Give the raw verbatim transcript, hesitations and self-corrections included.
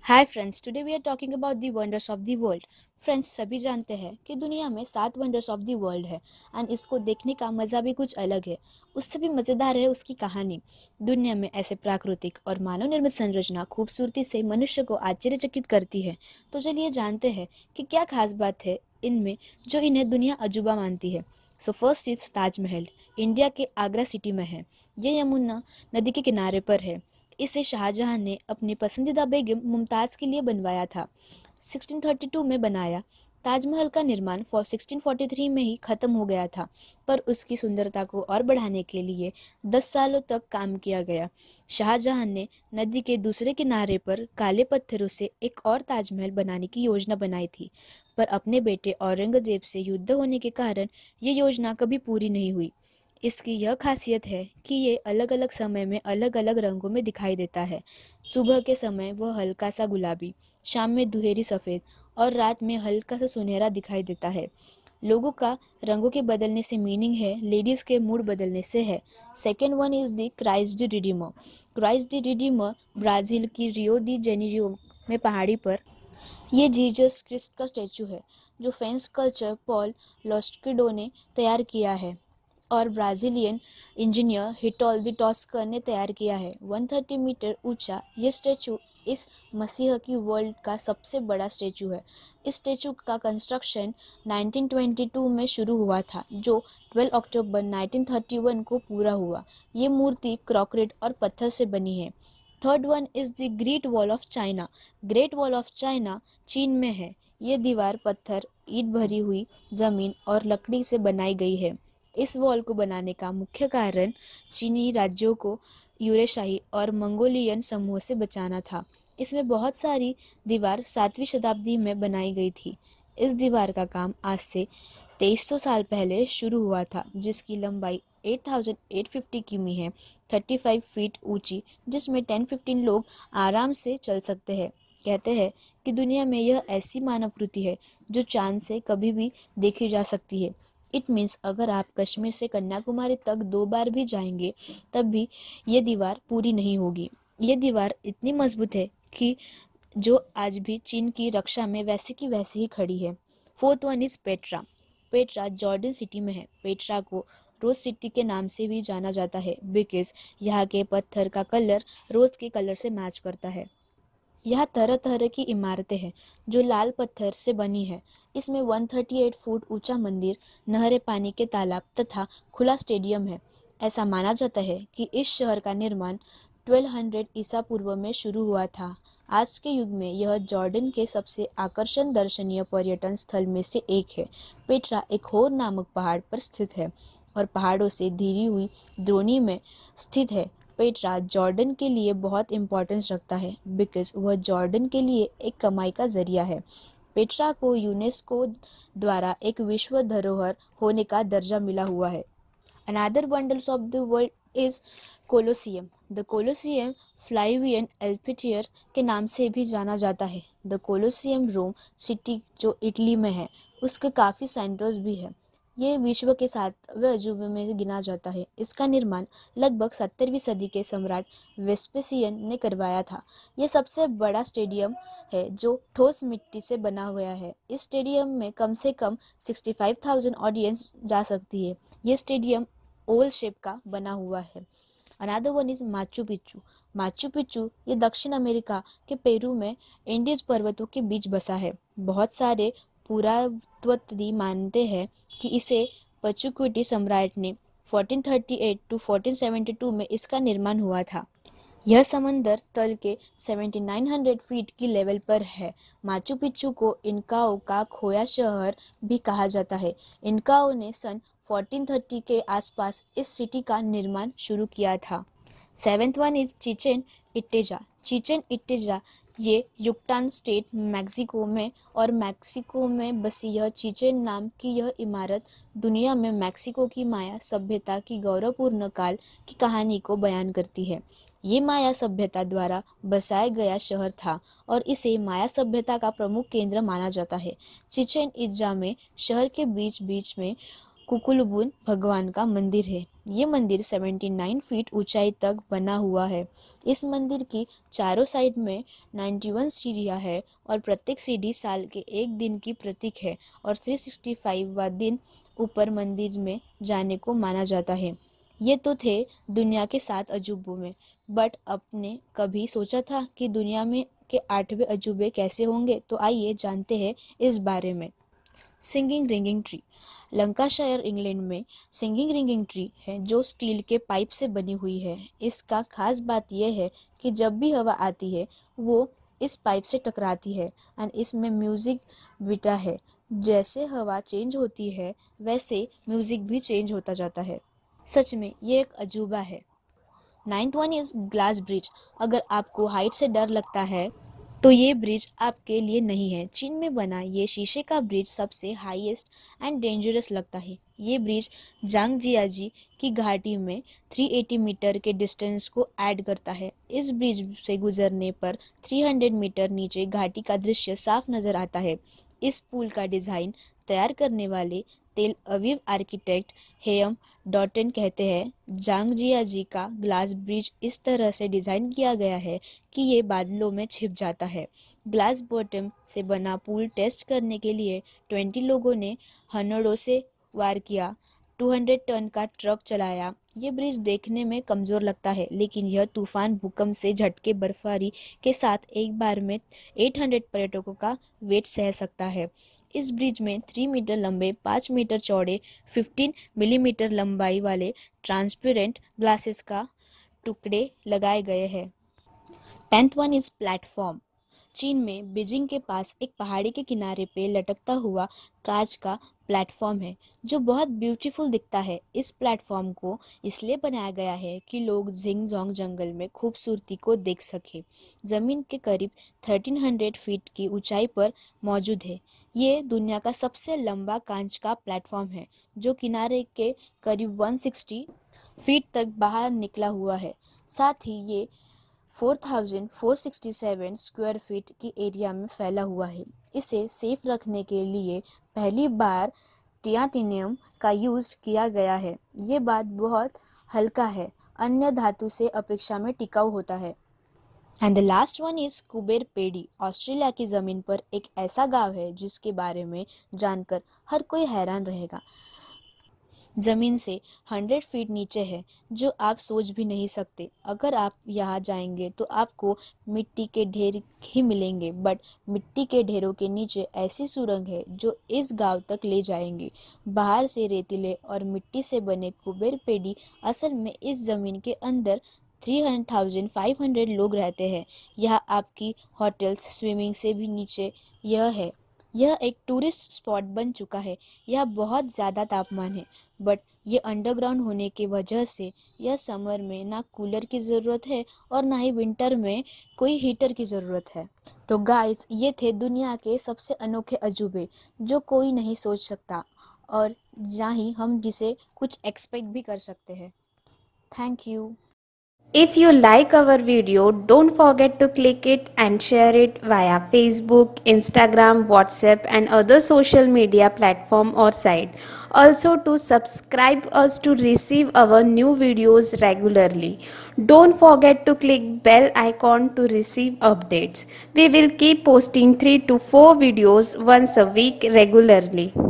Hi friends, today we are talking about the wonders of the world. Friends, सभी जानते हैं कि दुनिया में सात वंडर्स ऑफ द वर्ल्ड है एंड इसको देखने का मज़ा भी कुछ अलग है। उससे भी मज़ेदार है उसकी कहानी। दुनिया में ऐसे प्राकृतिक और मानव निर्मित संरचना खूबसूरती से मनुष्य को आश्चर्यचकित करती है। तो चलिए जानते हैं कि क्या खास बात है इनमें जो इन्हें दुनिया अजूबा मानती है। So first is Taj Mahal. India के आगरा सिटी में है। ये यमुना नदी के किनारे पर है। इसे शाहजहां ने अपनी पसंदीदा बेगम मुमताज़ के लिए बनवाया था। सोलह सौ बत्तीस में बनाया। ताजमहल का निर्माण फॉर सोलह सौ तैंतालीस में ही ख़त्म हो गया था, पर उसकी सुंदरता को और बढ़ाने के लिए दस सालों तक काम किया गया। शाहजहां ने नदी के दूसरे किनारे पर काले पत्थरों से एक और ताजमहल बनाने की योजना बनाई थी, पर अपने बेटे औरंगजेब से युद्ध होने के कारण ये योजना कभी पूरी नहीं हुई। इसकी यह खासियत है कि ये अलग अलग समय में अलग अलग रंगों में दिखाई देता है। सुबह के समय वह हल्का सा गुलाबी, शाम में दुहेरी सफ़ेद और रात में हल्का सा सुनहरा दिखाई देता है। लोगों का रंगों के बदलने से मीनिंग है, लेडीज़ के मूड बदलने से है। Second one is the Christ the Redeemer. Christ the Redeemer Brazil की रियो दी जेनेरियो में पहाड़ी पर ये जीसस क्रिस्ट का स्टैचू है, जो फ्रेंच स्कल्पचर पॉल लॉस्टिडो ने तैयार किया है और ब्राज़ीलियन इंजीनियर हिटोल्दो टॉस्कर ने तैयार किया है। एक सौ तीस मीटर ऊंचा ये स्टैचू इस मसीह की वर्ल्ड का सबसे बड़ा स्टैचू है। इस स्टैचू का कंस्ट्रक्शन उन्नीस सौ बाईस में शुरू हुआ था, जो बारह अक्टूबर उन्नीस सौ इकतीस को पूरा हुआ। ये मूर्ति क्रॉकरेट और पत्थर से बनी है। Third one is the Great Wall of China. Great Wall of China चीन में है। ये दीवार पत्थर, ईंट भरी हुई ज़मीन और लकड़ी से बनाई गई है। इस वॉल को बनाने का मुख्य कारण चीनी राज्यों को यूरेशाही और मंगोलियन समूह से बचाना था। इसमें बहुत सारी दीवार सातवीं शताब्दी में बनाई गई थी। इस दीवार का काम आज से तेईस सौ साल पहले शुरू हुआ था, जिसकी लंबाई आठ हज़ार आठ सौ पचास किमी है, पैंतीस फीट ऊंची, जिसमें दस पंद्रह लोग आराम से चल सकते हैं। कहते हैं कि दुनिया में यह ऐसी मानवकृति है जो चांद से कभी भी देखी जा सकती है। इट मीन्स अगर आप कश्मीर से कन्याकुमारी तक दो बार भी जाएंगे तब भी ये दीवार पूरी नहीं होगी। ये दीवार इतनी मजबूत है कि जो आज भी चीन की रक्षा में वैसी की वैसी ही खड़ी है। Fourth one is Petra. Petra Jordan city में है। पेट्रा को रोज सिटी के नाम से भी जाना जाता है, बिकॉज यहाँ के पत्थर का कलर रोज के कलर से मैच करता है। यहाँ तरह तरह की इमारतें हैं जो लाल पत्थर से बनी है। इसमें एक सौ अड़तीस फुट ऊंचा मंदिर, नहरें, पानी के तालाब तथा खुला स्टेडियम है। ऐसा माना जाता है कि इस शहर का निर्माण बारह सौ ईसा पूर्व में शुरू हुआ था। आज के युग में यह जॉर्डन के सबसे आकर्षण दर्शनीय पर्यटन स्थल में से एक है। पेट्रा एक होर नामक पहाड़ पर स्थित है और पहाड़ों से घिरी हुई द्रोणी में स्थित है। पेट्रा जॉर्डन के लिए बहुत इम्पोर्टेंस रखता है, बिकॉज वह जॉर्डन के लिए एक कमाई का जरिया है। पेट्रा को यूनेस्को द्वारा एक विश्व धरोहर होने का दर्जा मिला हुआ है। Another wonders of the world is Colosseum. The Colosseum Flavian amphitheatre के नाम से भी जाना जाता है। द कोलोसियम रोम सिटी जो इटली में है, उसके काफ़ी सेंटर्स भी है। ये विश्व के सातवें अजूबे में गिना जाता है। इसका निर्माण लगभग सत्तरवीं सदी के सम्राट वेस्पेसियन ने करवाया था। ये सबसे बड़ा स्टेडियम है जो ठोस मिट्टी से बना हुआ है। इस स्टेडियम में कम से कम पैंसठ हज़ार ऑडियंस जा सकती है। ये स्टेडियम ओवल शेप का बना हुआ है। Another one is Machu Picchu. Machu Picchu ये दक्षिण अमेरिका के पेरू में एंडीज पर्वतों के बीच बसा है। बहुत सारे पुरातत्वविद मानते हैं कि इसे पचुक्विटी सम्राट ने चौदह सौ अड़तीस टू चौदह सौ बहत्तर में इसका निर्माण हुआ था। यह समंदर तल के उन्यासी सौ फीट की लेवल पर है। माचू पिच्चू को इनकाओ का खोया शहर भी कहा जाता है। इनकाओ ने सन चौदह सौ तीस के आसपास इस सिटी का निर्माण शुरू किया था। Seventh one is Chichen Itza. Chichen Itza ये युक्टान स्टेट मैक्सिको में और मैक्सिको में बसी यह चिचेन नाम की यह इमारत दुनिया में मैक्सिको की माया सभ्यता की गौरवपूर्ण काल की कहानी को बयान करती है। ये माया सभ्यता द्वारा बसाया गया शहर था और इसे माया सभ्यता का प्रमुख केंद्र माना जाता है। चिचेन इट्जा में शहर के बीच बीच में कुकुलबुन भगवान का मंदिर है। ये मंदिर उन्यासी फीट ऊंचाई तक बना हुआ है। इस मंदिर की चारों साइड में इक्यानवे सीढ़ियां है और प्रत्येक सीढ़ी साल के एक दिन की प्रतीक है और तीन सौ पैंसठवां दिन ऊपर मंदिर में जाने को माना जाता है। ये तो थे दुनिया के सात अजूबों में, बट आपने कभी सोचा था कि दुनिया में के आठवें अजूबे कैसे होंगे? तो आइए जानते हैं इस बारे में। Singing ringing tree. Lancashire England में सिंगिंग रिंगिंग ट्री है जो स्टील के पाइप से बनी हुई है। इसका खास बात यह है कि जब भी हवा आती है वो इस पाइप से टकराती है एंड इसमें म्यूजिक बीटा है। जैसे हवा चेंज होती है वैसे म्यूजिक भी चेंज होता जाता है। सच में ये एक अजूबा है। Ninth one is glass bridge. अगर आपको हाइट से डर लगता है तो ये ब्रिज आपके लिए नहीं है। चीन में बना ये शीशे का ब्रिज सबसे हाईएस्ट एंड डेंजरस लगता है। ये ब्रिज जांगजियाजी की घाटी में तीन सौ अस्सी मीटर के डिस्टेंस को ऐड करता है। इस ब्रिज से गुजरने पर तीन सौ मीटर नीचे घाटी का दृश्य साफ नजर आता है। इस पुल का डिज़ाइन तैयार करने वाले तेल अवीव आर्किटेक्ट हेयम डॉटन कहते हैं, जांगजियाजी का ग्लास ब्रिज इस तरह से डिज़ाइन किया गया है कि ये बादलों में छिप जाता है। ग्लास बॉटम से बना पुल टेस्ट करने के लिए बीस लोगों ने हनड़ों से वार किया, दो सौ टन का ट्रक चलाया। ये ब्रिज देखने में कमज़ोर लगता है लेकिन यह तूफान, भूकंप से झटके, बर्फबारी के साथ एक बार में आठ सौ पर्यटकों का वेट सह सकता है। इस ब्रिज में तीन मीटर लंबे, पाँच मीटर चौड़े, पंद्रह मिलीमीटर लंबाई वाले ट्रांसपेरेंट ग्लासेस का टुकड़े लगाए गए हैं। Tenth one is platform. चीन में बीजिंग के पास एक पहाड़ी के किनारे पे लटकता हुआ कांच का प्लेटफॉर्म है जो बहुत ब्यूटीफुल दिखता है। इस प्लेटफॉर्म को इसलिए बनाया गया है कि लोग जिंगजोंग जंगल में खूबसूरती को देख सके। ज़मीन के करीब तेरह सौ फीट की ऊंचाई पर मौजूद है। ये दुनिया का सबसे लंबा कांच का प्लेटफॉर्म है जो किनारे के करीब एक सौ साठ फीट तक बाहर निकला हुआ है। साथ ही ये चार हज़ार चार सौ सरसठ स्क्वायर फीट की एरिया में फैला हुआ है। इसे सेफ रखने के लिए पहली बार टाइटेनियम का यूज किया गया है। ये बात बहुत हल्का है, अन्य धातु से अपेक्षा में टिकाऊ होता है। And the last one is Coober Pedy. Australia की ज़मीन पर एक ऐसा गांव है जिसके बारे में जानकर हर कोई हैरान रहेगा। ज़मीन से सौ फीट नीचे है जो आप सोच भी नहीं सकते। अगर आप यहाँ जाएंगे तो आपको मिट्टी के ढेर ही मिलेंगे, बट मिट्टी के ढेरों के नीचे ऐसी सुरंग है जो इस गांव तक ले जाएंगे। बाहर से रेतीले और मिट्टी से बने कुबेर पेड़ी असल में इस ज़मीन के अंदर तीन हज़ार पाँच सौ लोग रहते हैं। यह आपकी होटल्स, स्विमिंग से भी नीचे यह है। यह एक टूरिस्ट स्पॉट बन चुका है। यह बहुत ज़्यादा तापमान है, बट ये अंडरग्राउंड होने की वजह से यह समर में ना कूलर की ज़रूरत है और ना ही विंटर में कोई हीटर की ज़रूरत है। तो गाइस, ये थे दुनिया के सबसे अनोखे अजूबे जो कोई नहीं सोच सकता और ना ही हम जिसे कुछ एक्सपेक्ट भी कर सकते हैं। Thank you. If you like our video, don't forget to click it and share it via Facebook, Instagram, WhatsApp and other social media platform or site. Also to subscribe us to receive our new videos regularly. Don't forget to click bell icon to receive updates. We will keep posting three to four videos once a week regularly.